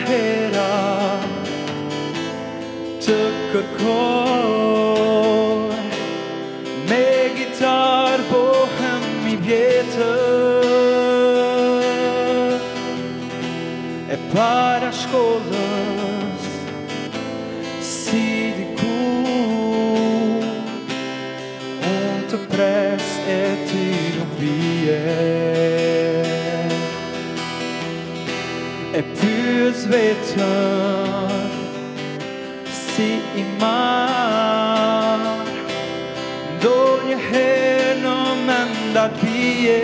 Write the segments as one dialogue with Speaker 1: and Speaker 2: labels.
Speaker 1: hera të kërkoj me gitar bohem I vjetër e para shkollës si diku unë të pres e ti nuk bie e pyes vetëm si I marr do njëherë në mendat bie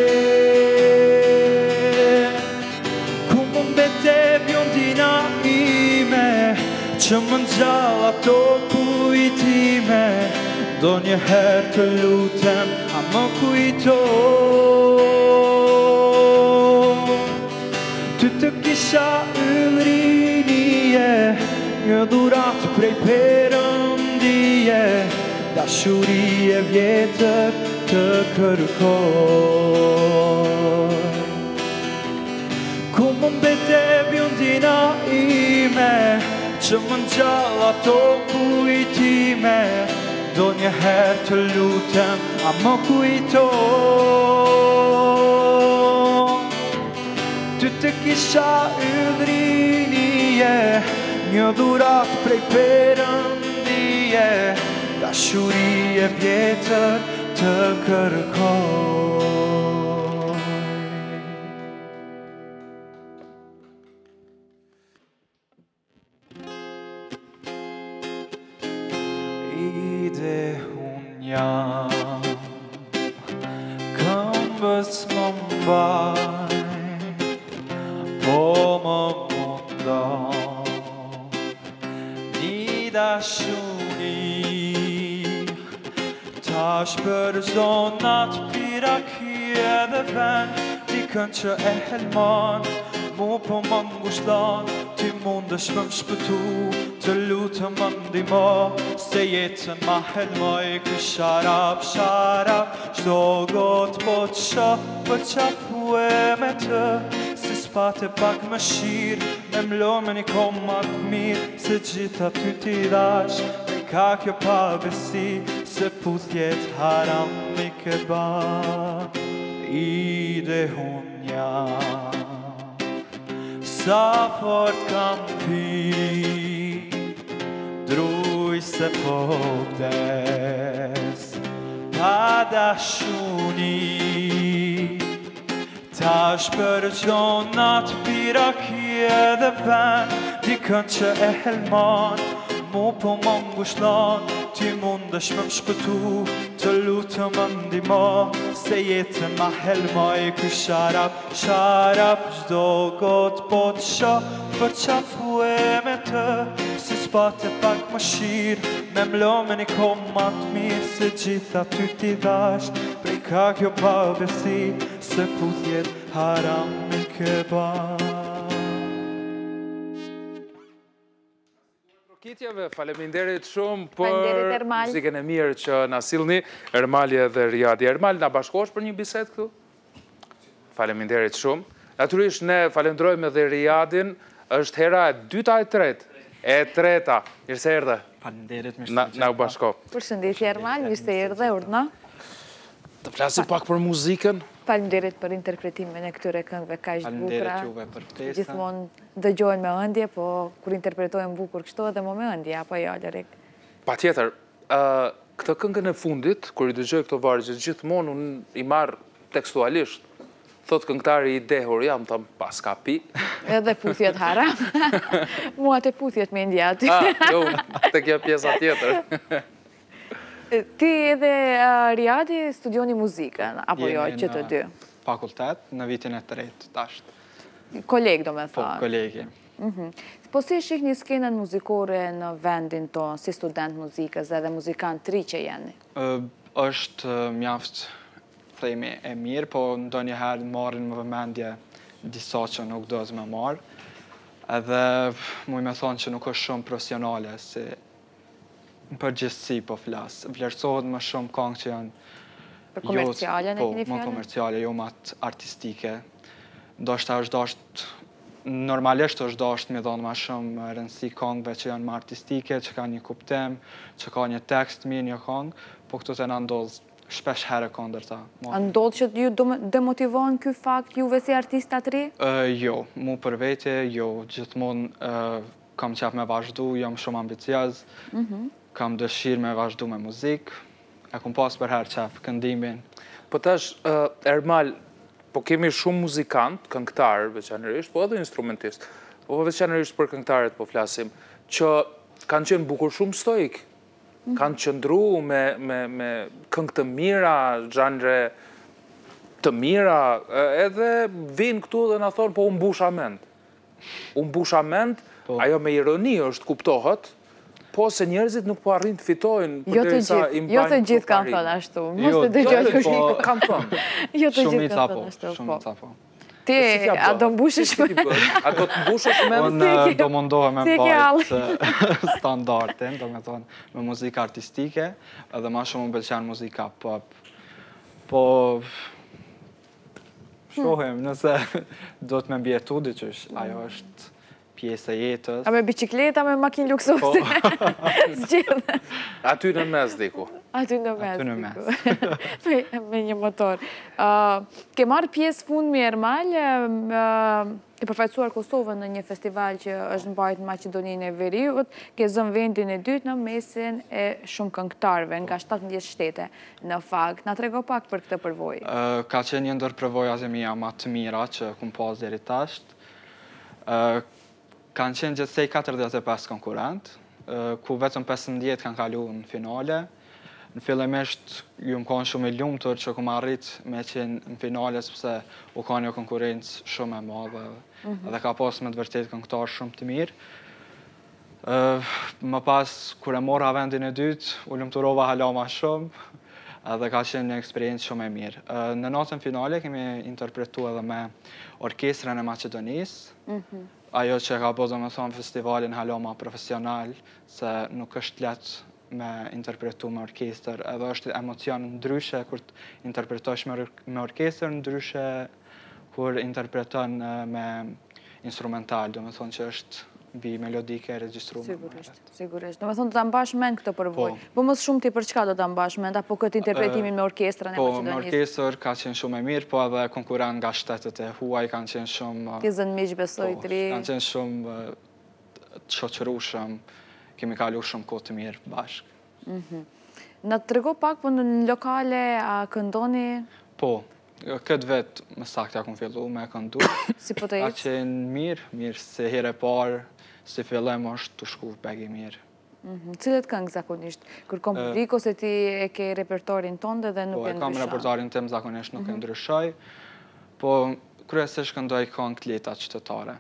Speaker 1: ku më mbete bjondina ime që më ngjall ato kujtime do njëherë të lutem a më kujto ty të kisha yllrinije një dhurat prej Perëndije dashuri e vjetër të kërkoj ku më mbete bjondina ime që më ngjall ato kujtime do njëherë të lutem a më kujto ty të kisha yllrinije një dhurat prej Perëndije dashuri e vjetër të kërkoj ide unë jam këmbës më mbaj po më mundon një dashuri tash për zonat pirakje dhe vend dikën që e helmon mu po më ngushton ti mundesh më shpëtu të lutem më ndihmo se jetën ma helmoj ky sharap çdo got po të shoh për qafue me të si spate pak më shirë me mlomen I komat mirë se gjitha ty ti dash ka kjo pabesi se puthjet haram mi ke ba ide unë jam sa fort kam pi druj se po vdes pa dashuni tash për gjonat pirakje dhe vend dikën që e helmon mu po më ngushton ti mundesh më shpëtu të lutem më ndihmo se jetën ma helmoj ky sharap çdo got po të shoh për qafue me të si spate pak më shirë me mlomen I komat mirë se gjitha ty ti dash prej ka kjo pabesi se puthjet haram mi ke ba
Speaker 2: Kitjeve, faleminderit shumë për muzikën e mirë që na sillni, Ermalje dhe Riadi. Ermal, na bashkohesh për një bisedë këtu? Faleminderit shumë. Natyrisht ne falenderojmë edhe Riadin, është hera e dyta e tretë. E treta. Mirë se erdhe.
Speaker 3: Faleminderit, mirë se
Speaker 2: na u bashko.
Speaker 4: Përshëndetje Ermal, mirë se erdhe, urdhna.
Speaker 2: Të flasim pak për muzikën.
Speaker 4: Faleminderit për interpretimin e këtyre këngëve kaq të bukura.
Speaker 3: Faleminderit juve për ftesën.
Speaker 4: Gjithmonë dëgjohen me ëndje, po kur interpretojnë bukur kështu edhe më me ëndje, apo jo, Lorik?
Speaker 2: Patjetër, këtë këngën e fundit, kur I dëgjoj këto vargje, gjithmonë unë I marr tekstualisht. Thot këngëtari I dehur, jam tham pas ka pi.
Speaker 4: Edhe puthjet haram. Mua të puthjet me ndja aty.
Speaker 2: Jo, të kja pjesa tjetër.
Speaker 4: Ti edhe Riadi studioni muzikën, apo jo, që të dy?
Speaker 3: Fakultet, në vitin e tretë, tasht.
Speaker 4: Koleg, do me
Speaker 3: Po,
Speaker 4: tha.
Speaker 3: kolegi.
Speaker 4: Po si shihni skenën muzikore në vendin tonë, si student muzikës edhe muzikant tri që jeni?
Speaker 3: Është mjaft, themi, e mirë, po ndonjëherë marrin më vëmendje disa që nuk do të më marë. Edhe muj me thonë që nuk është shumë profesionale, si në përgjithësi po flasë. Vlerësohet më shumë këngë që janë
Speaker 4: Për komerciale në keni
Speaker 3: Po, më
Speaker 4: fjallën?
Speaker 3: komerciale, jo më atë artistike. Ndoshta është normalisht është dashur me dhënë më shumë rëndësi këngëve që janë më artistike, që kanë një kuptim, që ka një tekst mirë një këngë, po këtu të na ndodh shpesh herë kundërta.
Speaker 4: A ndodh që ju demotivon ky fakt juve si artista të ri?
Speaker 3: Jo, mu për vete, jo, gjithmonë kam qef me vazhdu, jam shumë ambicioz, kam dëshirë me vazhdu me muzikë, e kom pas për herë qef këndimin.
Speaker 2: Po tash, Ermal, po kemi shumë muzikant, këngëtarë veçanërisht, po edhe instrumentist, po veçanërisht për këngëtarët po flasim, që kanë qenë bukur shumë stoik, kanë qëndru me këngë të mira, zhanre të mira, edhe vinë këtu dhe na thonë, po unë mbusha mend. Unë mbusha mend, ajo me ironi është kuptohet, po se njerëzit nuk po arrin të fitojnë
Speaker 4: Jo të gjithë kanë thënë ashtu. Mos të dëgjoj kështu.
Speaker 2: Kanë thënë.
Speaker 4: Jo të gjithë kanë thënë ashtu.
Speaker 3: Shumica po.
Speaker 4: Ti a do mbushesh me?
Speaker 2: A do të mbushesh me?
Speaker 3: Unë do mundohem me bajt standardin, do me thonë, me muzikë artistike, edhe ma shumë më pëlqen muzika pop. Po, shohim, nëse do të me mbjetu, diqysh, ajo është pjesë e jetës.
Speaker 4: A me bicikleta, me makinë luksose? Zgjidhe.
Speaker 2: Aty në mes, diku.
Speaker 4: Aty në mes. Me një motor. Ke marrë pjesë fundmi Ermal, ke përfaqësuar Kosovën në një festival që është mbajtur në Maqedoninë e Veriut, ke zënë vendin e dytë në mesin e shumë këngëtarëve nga 17 shtete në fakt. Na trego pak për këtë përvojë.
Speaker 3: Ka qenë një ndër përvojat e mia më të mira që kum pas deri tash. Kanë qenë gjithsej 45 konkurrent, ku vetëm 15 kanë kalu në finale. Në fillimisht ju më kanë shumë i lumtur që kum arrit me qenë në finale sepse u ka një konkurrencë shumë e madhe dhe ka pas me të vërtet këngëtarë shumë të mirë. Më pas, kur e mora vendin e dytë, u lumturova hala ma shumë edhe ka qenë një eksperiencë shumë e mirë. Në natën finale kemi interpretu edhe me orkestrën e Maqedonisë, ajo që ka bëzë me thonë festivalin haloma profesional, se nuk është letë me interpretu me orkestër, edhe është emocion ndryshe kur interpretosh me orkestër, ndryshe kur interpreton me instrumental, do me thonë që është bi melodike e registru.
Speaker 4: Sigurisht. Do me thonë të mbash mend këtë përvoj. Po mos shumë ti për çka do të mbash mend, apo këtë interpretimin me orkestrën e Maqedonisë?
Speaker 3: Po, me orkestër ka qenë shumë e mirë, po edhe konkurrent nga shtetet e huaj kanë qenë shumë...
Speaker 4: Ti zënë miq besoj të ri.
Speaker 3: Kanë qenë shumë të shoqërueshëm, kemi kalu shumë kohë të mirë bashkë.
Speaker 4: Na trego pak, po në lokale a këndoni?
Speaker 3: Po, këtë vetë më saktë ja kum fillu me këndu.
Speaker 4: Si po të
Speaker 3: Ka
Speaker 4: jetë?
Speaker 3: qenë mirë, se herë e parë, si fillim është të shku begi mirë.
Speaker 4: Cilët këngë zakonisht? Kur kom publik ose ti e ke repertorin tënde dhe nuk e ndryshon?
Speaker 3: Po, e kam repertorin tim zakonisht nuk e ndryshoj, po kryesisht këndoj këngë të lehta qytetare.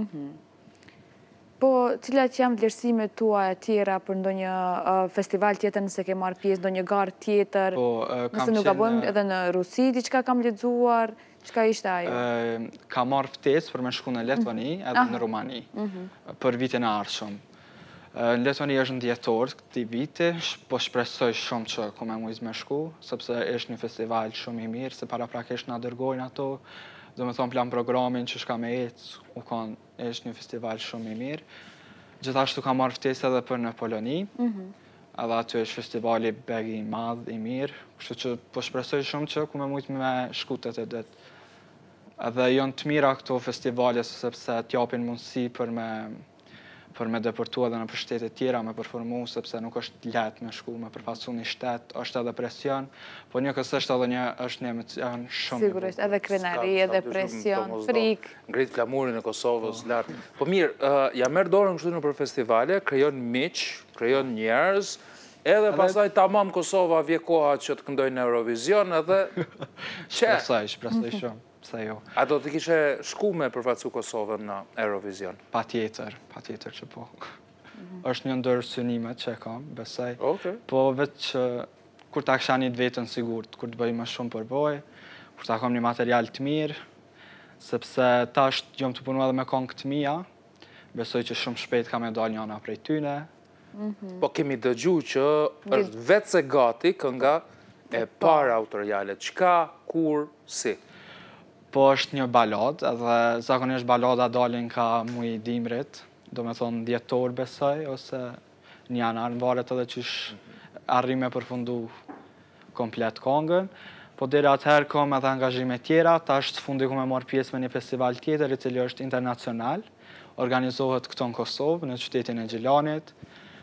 Speaker 4: Po, cilat janë vlerësimet tua e tjera për ndonjë festival tjetër, nëse ke marrë pjesë ndonjë garë tjetër? Nëse nuk gabojmë edhe në Rusi, diçka kam lexuar, çka ishte ajo?
Speaker 3: Ka marrë ftesë për me shku në Lettoni edhe në Rumani, për vitin e ardhshëm. Në Lettoni është në dhjetor këtij viti, po shpresoj shumë që ku me mujtë me shku, sepse është një festival shumë i mirë, se paraprakisht na dërgojnë ato, do me thonë plan programin që shka me ecë, është një festival shumë i mirë. Gjithashtu ka marrë ftesë edhe për në Poloni, edhe aty është festivali begi i madh, i mirë, kështu që po shpresoj shumë që ku me mujtë me shku të ditë. Edhe janë të mira këto festivale, sepse t'japin mundësi për me depërtu edhe në për shtetet tjera, me performu, sepse nuk është letë me shku, me përfasu një shtet, është edhe presion, po një kësështë edhe është një emocion shumë.
Speaker 4: Sigurisht, edhe krenari, edhe presion, frik.
Speaker 2: Ngrit flamurin e Kosovës, lartë. Po mirë, ja merë dorën kështu në për festivale, krejon miq, krejon njerëz, edhe pasaj tamam Kosova vje koha që të këndojnë në Eurovision, edhe që?
Speaker 3: Shpresoj shumë.
Speaker 2: A do të kishe shku me përfacu Kosovën në Eurovision?
Speaker 3: Pa tjetër që po. është një ndër synimet që e kam, besoj. Po vetë që kur ta kisha një vetën sigurt, kur të bëj më shumë përboj, kur ta kam një material të mirë, sepse tash jam të punu edhe me këngë të mia, besoj që shumë shpejt ka me dal njëna prej tyne.
Speaker 2: Po kemi dëgju që është vetë se gati kënga e para autoriale. Qka, kur, si?
Speaker 3: Po është një balad, edhe zakonisht balada dalin ka muj dimrit, do me thonë djetor besoj, ose një janar, varet edhe qysh arrim me përfundu komplet kongën. Po deri atëherë kom edhe angazhime tjera, tash së fundi ku me marrë pjesë me një festival tjetër, i cili është internacional, organizohet këto në Kosovë, në qytetin e Gjilanit,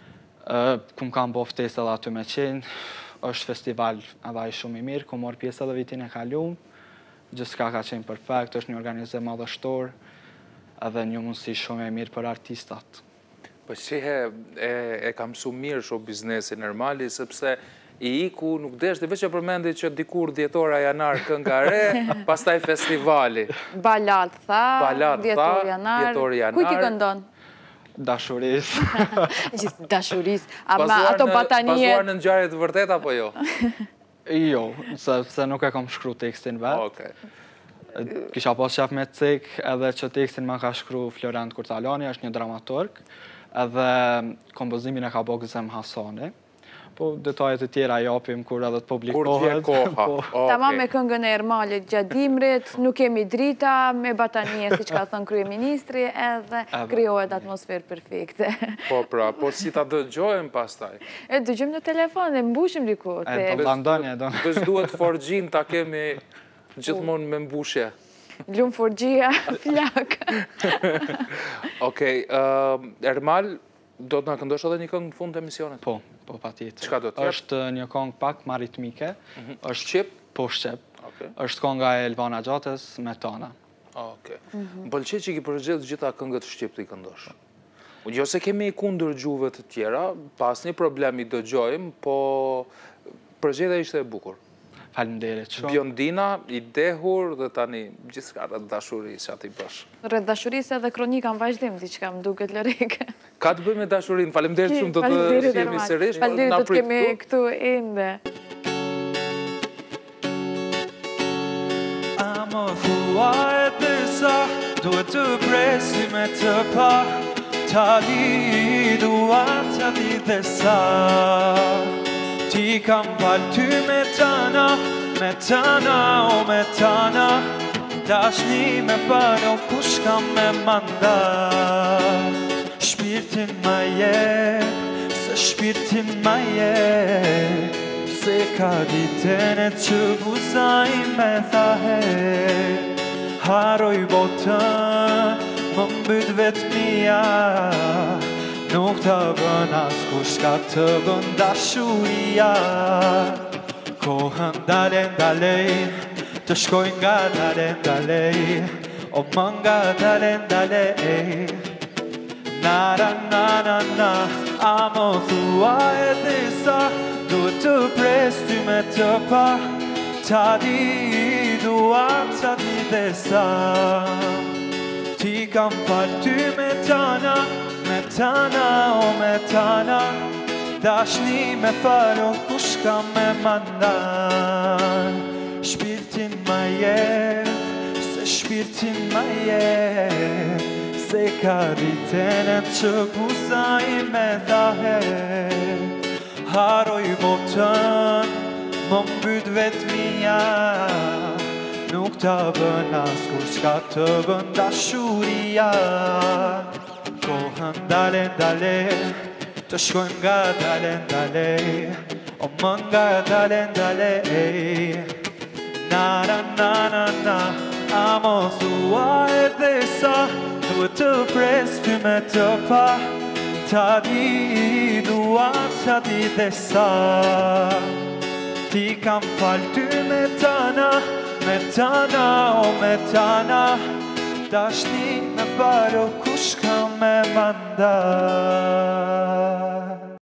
Speaker 3: ku kam bo ftesë edhe aty me qenë, është festival edhe ai shumë i mirë, ku marrë pjesë edhe vitin e kaluar. Gjithçka ka qenë perfekt, është një organizim madhështor edhe një mundësi shumë e mirë për artistat.
Speaker 2: Po shehe e kam shumë mirë show biznesin Ermali, sepse i iku nuk deshte, veç e përmendi që dikur dhjetora janar kënga re, pastaj festivali.
Speaker 4: Balad tha, dhjetor janar. Kujt i këndon?
Speaker 3: Dashuris.
Speaker 4: Gjithë dashuris. Ama ato batanie...
Speaker 2: Pasuar në ngjarje të vërteta, apo jo?
Speaker 3: Jo, sepse nuk e kam shkru tekstin vetë. Kisha pas qef me cek edhe që tekstin ma ka shkru Florent Kurtalani, është një dramaturg, edhe kompozimin e ka bo Gëzem Hasani. Po detajet e tjera japim kur edhe të publikohet.
Speaker 2: Kur t'je koha.
Speaker 4: Tamam me këngën e Ermalit gjatë dimrit, nuk kemi drita, me batanie, si që ka thënë kryeministri, edhe krijohet atmosferë perfekte.
Speaker 2: Po pra, po si ta dëgjojmë pastaj?
Speaker 4: E dëgjojmë në telefon, e mbushim diku.
Speaker 3: E do t'andonje, do.
Speaker 2: Veç duhet forgjin ta kemi gjithmonë me mbushje.
Speaker 4: Lumë forgjia, flak.
Speaker 2: Okej, Ermal, do të na këndosh edhe një këngë në fund të emisionit?
Speaker 3: Po, pa tjetër.
Speaker 2: Çka do të jetë?
Speaker 3: Është një këngë pak ma ritmike.
Speaker 2: Shqip?
Speaker 3: Po, shqip. Është kënga e Elvana Gjatës me Tana.
Speaker 2: Okej. Më pëlqej që i përgjigj gjitha këngët shqip të i këndosh. Jo se kemi i kundër gjuhëve të tjera, pas një problem i dëgjojmë, po përgjigja ishte e bukur.
Speaker 3: Faleminderit shumë.
Speaker 2: Biondina, i dehur dhe tani gjithçka rreth dashurisë aty bash.
Speaker 4: Rreth dashurisë edhe kronika në vazhdim, diçka më duket lëreke.
Speaker 2: Ka të bëjë me dashurinë. Faleminderit shumë, do të shihemi sërish.
Speaker 4: Faleminderit, do të kemi këtu ende.
Speaker 1: Më thua e disa, duhet të presi me të pa, ta di dua ta di dhe sa. Ti kam falë ty me tana, o me tana, dashni me falë, o kush kam me manda. Shpirtin ma je, se shpirtin ma je, se ka ditene që buzaj me thahe. Haroj botën, më mbyt vetë mija, nuk të bën as kush ka të bën dashuria. Kohën dalen dalej, të shkoj nga dalen dalej, o më nga dalen dalej. Na na na na, a më thua e disa, duhet të pres ty me të pa, ta di dua ta di dhe sa. Ti kam falë ty me tana, o me tana, dashni me falë, o kush kam me mandan. Shpirtin ma jep, se shpirtin ma jep, se ka ditene që buzaj me thahe. Haroj botën, më mbyt vetë mija, nuk të bën as kur qka të bën dashuria. Kohën dalen dalen, të shkojmë nga dalen dalen, o më nga dalen dalen. Na na na na na, a më thua e dhe sa, duhet të pres ty me të pa, ta di dua ta di dhe sa. Ti kam falë ty me tana, o me tana, dashni me falë, o kush kam me manda.